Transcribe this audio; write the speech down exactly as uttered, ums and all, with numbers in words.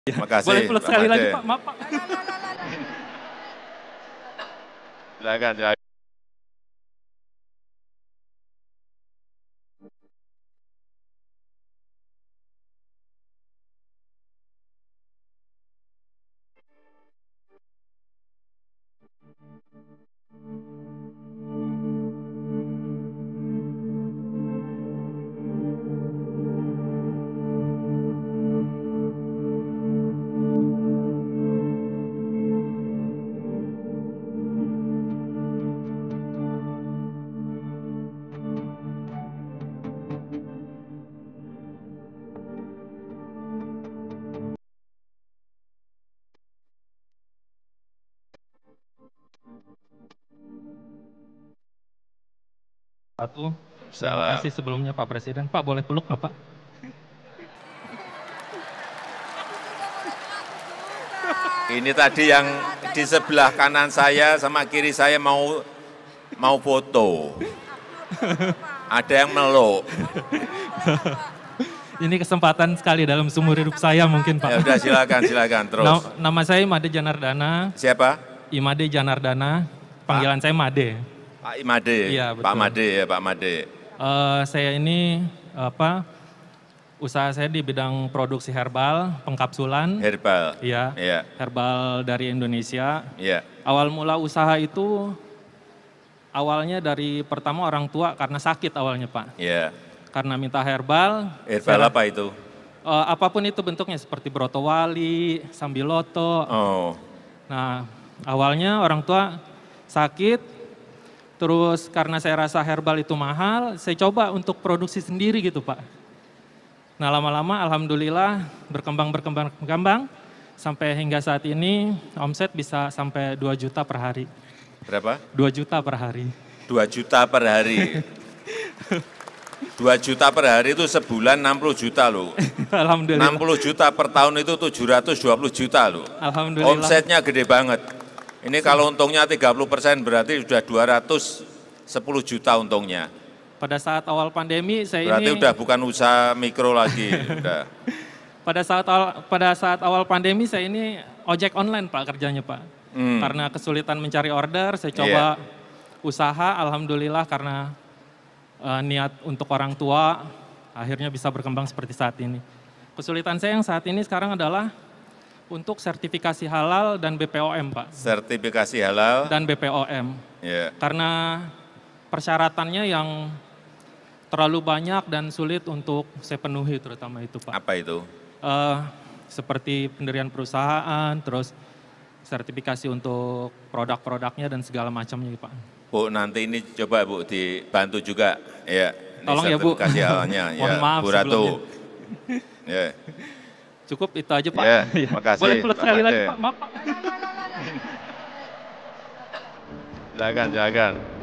Terima kasih, Boleh peluk Pak sekali lagi Made. Pak, maaf Pak. Silakan, silakan. Satu, terima Salam. kasih sebelumnya Pak Presiden. Pak boleh peluk nggak Pak? Ini tadi yang di sebelah kanan saya sama kiri saya mau mau foto. Ada yang meluk. Ini kesempatan sekali dalam seumur hidup saya mungkin Pak. Ya udah silakan, silakan terus. Na- nama saya Imade Janardana. Siapa? Imade Janardana. Panggilan saya Made. Pak Imade. Iya, betul. Pak Made ya, Pak Made. Eh, saya ini apa? Usaha saya di bidang produksi herbal, pengkapsulan. Herbal. Iya. Iya. Herbal dari Indonesia. Iya. Awal mula usaha itu awalnya dari pertama orang tua karena sakit awalnya Pak. Iya. Karena minta herbal. Herbal saya- apa itu? Eh, apapun itu bentuknya seperti brotowali, sambiloto. Oh. Nah, awalnya orang tua sakit, terus karena saya rasa herbal itu mahal, saya coba untuk produksi sendiri gitu Pak. Nah lama-lama alhamdulillah berkembang, berkembang, berkembang, sampai hingga saat ini omset bisa sampai dua juta per hari. Berapa? dua juta per hari. dua juta per hari. dua juta per hari itu sebulan enam puluh juta loh. Alhamdulillah. enam puluh juta per tahun itu tujuh ratus dua puluh juta loh. Alhamdulillah. Omsetnya gede banget. Ini kalau untungnya tiga puluh persen berarti sudah dua ratus sepuluh juta untungnya. Pada saat awal pandemi saya Berarti ini... udah bukan usaha mikro lagi. Udah. Pada saat awal, pada saat awal pandemi saya ini ojek online Pak kerjanya Pak. Hmm. Karena kesulitan mencari order, saya coba Iya. usaha, alhamdulillah karena eh, niat untuk orang tua, akhirnya bisa berkembang seperti saat ini. Kesulitan saya yang saat ini sekarang adalah untuk sertifikasi halal dan B P O M Pak. Sertifikasi halal. Dan B P O M. Ya. Karena persyaratannya yang terlalu banyak dan sulit untuk saya penuhi terutama itu Pak. Apa itu? Eh, seperti pendirian perusahaan, terus sertifikasi untuk produk-produknya dan segala macamnya Pak. Bu, nanti ini coba Bu dibantu juga. Ya. Ini Tolong ya Bu. sertifikasi halalnya. Mohon ya. maaf Bu Ratu. sebelumnya. Ya. Cukup itu aja Pak. Ya, makasih, Boleh peluk Pak sekali lagi Made. Pak, maaf Pak. Silakan, silakan.